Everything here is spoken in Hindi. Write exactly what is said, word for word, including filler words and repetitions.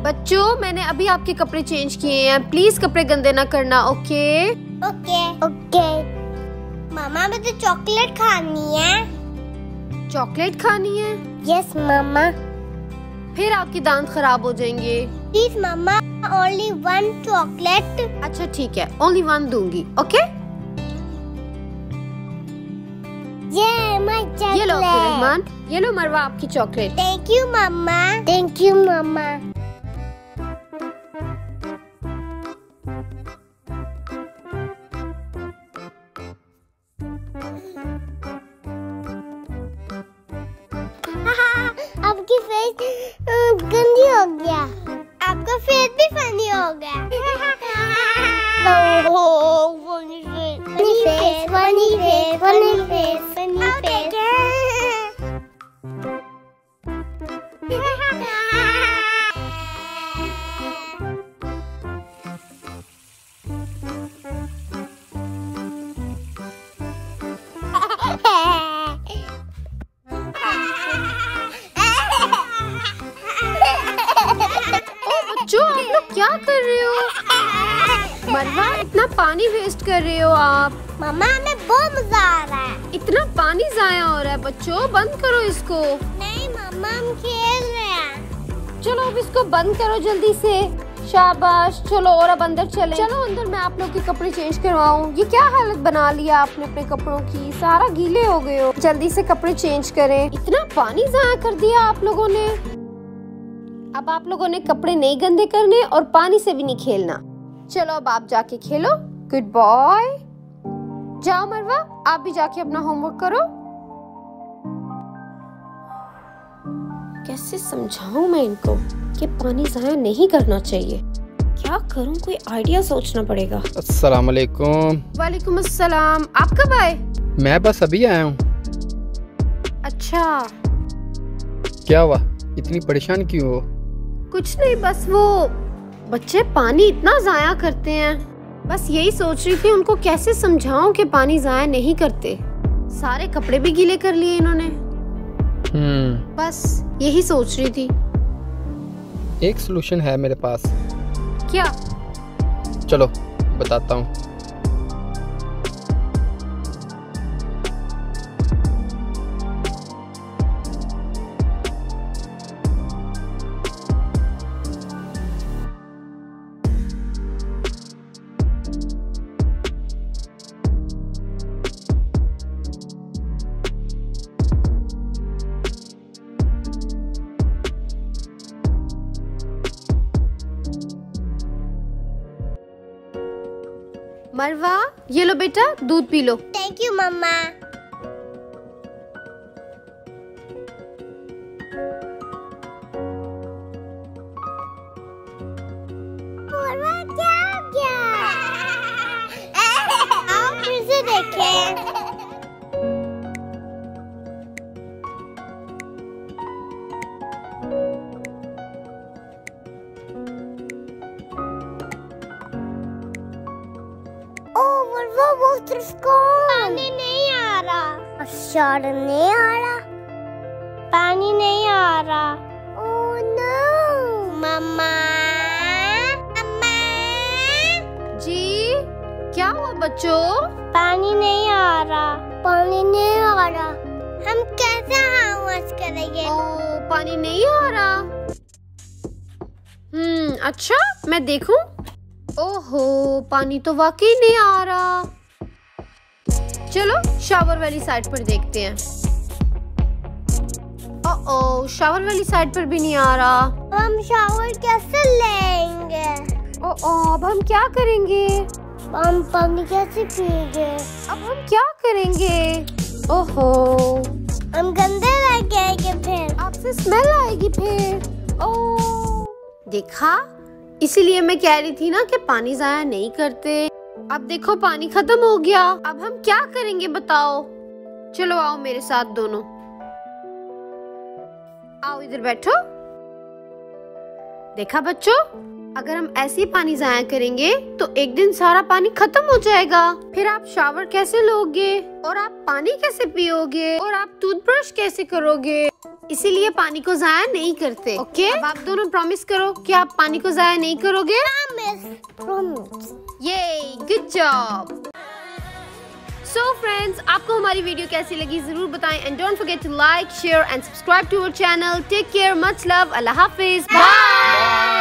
बच्चों, मैंने अभी आपके कपड़े चेंज किए हैं, प्लीज कपड़े गंदे ना करना। Okay okay okay. मामा मुझे चॉकलेट खानी है। चॉकलेट खानी है? यस मामा। फिर आपके दांत खराब हो जाएंगे। प्लीज मामा, ओनली वन चॉकलेट। अच्छा ठीक है, ओनली वन दूंगी। ओके ये माय चॉकलेट। ये लो रहमान, ये लो मरवा आपकी चॉकलेट। थैंक यू मामा। थैंक यू मामा। आपकी फेस गंदी हो गया। आपका फेस भी फनी हो गया। Oh funny face, funny face, funny face, funny face. बच्चों, आप लोग क्या कर रहे हो? मरवा, इतना पानी वेस्ट कर रहे हो आप। मामा, हमें बहुत मजा आ रहा है। इतना पानी जाया हो रहा है बच्चों, बंद करो इसको। नहीं मामा, हम खेल रहे हैं। चलो अब इसको बंद करो जल्दी से। शाबाश, चलो और अब अंदर चलें। चलो अंदर, मैं आप लोग के कपड़े चेंज करवाऊं। ये क्या हालत बना लिया आपने अपने कपड़ों की, सारा गीले हो गए हो। जल्दी से कपड़े चेंज करें। इतना पानी जाया कर दिया आप लोगों ने। अब आप लोगों ने कपड़े नहीं गंदे करने और पानी से भी नहीं खेलना। चलो अब आप जाके खेलो। Good boy. जाओ मरवा, आप भी जाके अपना होमवर्क करो। कैसे समझाऊं मैं इनको कि पानी ज़ाया नहीं करना चाहिए। क्या करूं, कोई आइडिया सोचना पड़ेगा। अस्सलाम वालेकुम। वालेकुम अस्सलाम। आप कब आए? मैं बस अभी आया हूँ। अच्छा, क्या हुआ, इतनी परेशान क्यों हो? कुछ नहीं, बस वो बच्चे पानी इतना ज़ाया करते हैं। बस यही सोच रही थी उनको कैसे समझाऊं कि पानी ज़ाया नहीं करते। सारे कपड़े भी गीले कर लिए इन्होंने। हम्म बस यही सोच रही थी। एक सलूशन है मेरे पास। क्या? चलो बताता हूँ। मरवा, ये लो बेटा, दूध पी लो। Thank you mamma. मरवा, क्या हो गया? आओ फिर से देखें। पानी नहीं आ रहा। अच्छा, नहीं आ रहा, पानी नहीं आ रहा। Oh no. मम्मा, मम्मा। जी, क्या हुआ बच्चों? पानी नहीं आ रहा, पानी नहीं आ रहा। हम कैसे हाउस करेंगे? ओ, पानी नहीं आ रहा। हम्म अच्छा, मैं देखूं। ओहो, पानी तो वाकई नहीं आ रहा। चलो शावर वाली साइड पर देखते हैं। ओह, शावर वाली साइड पर भी नहीं आ रहा। हम शावर कैसे लेंगे? ओह, अब हम क्या करेंगे? हम पानी कैसे पिएंगे? अब हम क्या करेंगे? ओहो, हम गंदे लगेंगे, फिर आपसे स्मेल आएगी फिर। ओह, देखा, इसीलिए मैं कह रही थी ना कि पानी जाया नहीं करते। अब देखो पानी खत्म हो गया। अब हम क्या करेंगे बताओ? चलो आओ मेरे साथ दोनों। आओ इधर बैठो। देखा बच्चों, अगर हम ऐसे ही पानी जाया करेंगे तो एक दिन सारा पानी खत्म हो जाएगा। फिर आप शावर कैसे लोगे और आप पानी कैसे पियोगे और आप टूथब्रश कैसे करोगे? इसीलिए पानी को जाया नहीं करते। ओके, अब आप दोनों प्रॉमिस करो कि आप पानी को जाया नहीं करोगे। प्रॉमिस। ये गुड जॉब। सो फ्रेंड्स, आपको हमारी वीडियो कैसी लगी जरूर बताएं and don't forget to like, share and subscribe to our channel. Take care, much love, अल्लाह हाफिज, बाय।